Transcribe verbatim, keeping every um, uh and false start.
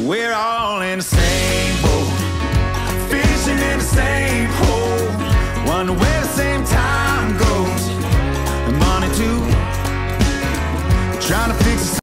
We're all in the same boat, fishing in the same hole, wonder where the same time goes, and money too, trying to fix